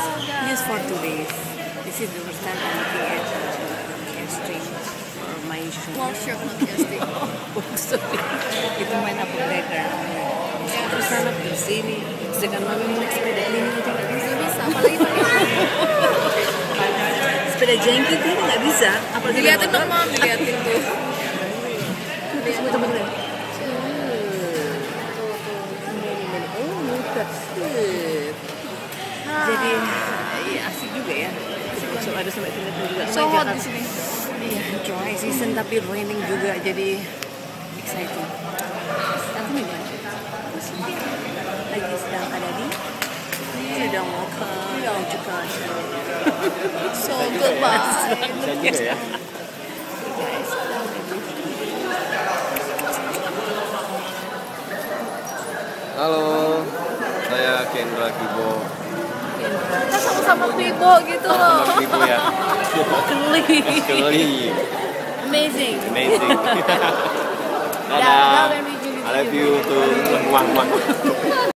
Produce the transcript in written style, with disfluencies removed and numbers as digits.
just for 2 days. This is the first time I'm looking at casting for my show. Workshop, not casting. Sorry, itu main apa Bladder. Terus sana ke sini, sedangkan mami mau naik sepeda cleaning itu nggak bisa. Bisa, apalagi pakai Sepeda jengkit itu nggak bisa. Apalagi diliatin dong, Mam, diliatin tuh. Coba lihat. Oh, muka. Jadi ya asik juga ya. So, ada sampai terlihat juga. So hot di sini. Iya, dry season tapi raining juga, jadi exciting. Aku nih lagi sedang ada di sedang mau ke Jakarta. So good, Pak. Juga ya. Halo, saya Kendra Kibo. Kita sama-sama Vibo gitu loh. Kibo ya. Keli. Amazing. Amazing. Dadah. I love you tuh. Muah muah.